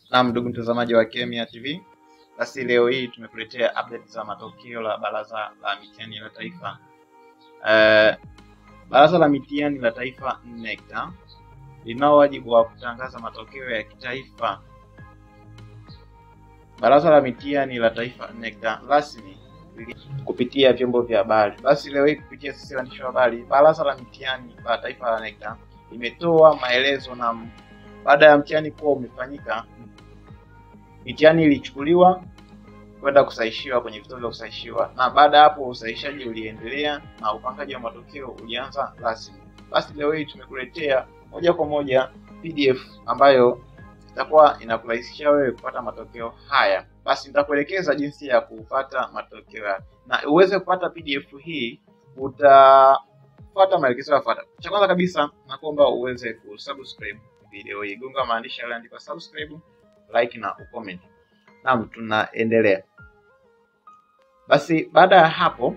Na ndugu mtazamaji wa Kemia TV, basi leo hii tumekuletea update za matokeo la Baraza la Mitihani la Taifa. Baraza la Mitihani la Taifa NECTA linao wajibu wa kutangaza matokeo ya kitaifa. Baraza la Mitihani la Taifa NECTA rasmi kupitia vyombo vya habari. Basi leo hii kupitia sisi waandishi wa habari, Baraza la Mitihani la Taifa la NECTA imetoa maelezo na baada ya mtihani kuwa umefanyika, mitihani ilichukuliwa kwenda kusahishiwa kwenye vituo vya kusahishiwa, na baada ya hapo usahishaji uliendelea na upangaji wa matokeo ulianza rasmi. Basi leo hii tumekuletea moja kwa moja PDF ambayo itakuwa inakurahisishia wewe kupata matokeo haya. Basi nitakuelekeza jinsi ya kupata matokeo haya. Na uweze kupata PDF hii utafuata maelekezo yafuatayo. Cha kwanza kabisa nakuomba uweze kusubscribe video hii. Gonga maandishi yaliyoandikwa subscribe, like na ucomment. Naam, tunaendelea. Basi baada ya hapo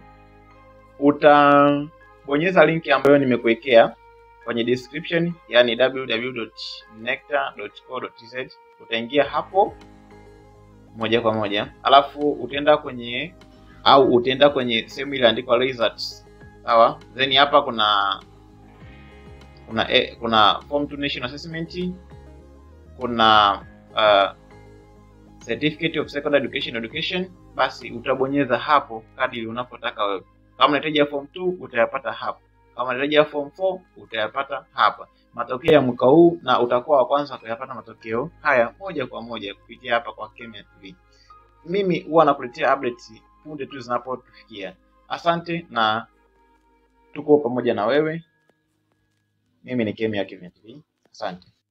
utabonyeza linki ambayo nimekuwekea kwenye description, yani www.necta.co.tz. Utaingia hapo moja kwa moja, alafu utaenda kwenye sehemu ile iliyoandikwa results. Sawa? Then hapa kuna form 2 national assessment, kuna certificate of secondary education. Basi utabonyeza hapo kadri unapotaka wewe. Kama unahitaji form 2 utayapata hapo, kama unahitaji form 4 utayapata hapa. Matokeo ya mwaka huu, na utakuwa wa kwanza kuyapata matokeo haya moja kwa moja kupitia hapa kwa Kemia TV. Mimi huwa nakuletea updates punde tu zinapotufikia. Asante na tuko pamoja na wewe. Mimi ni Kemia TV. Asante.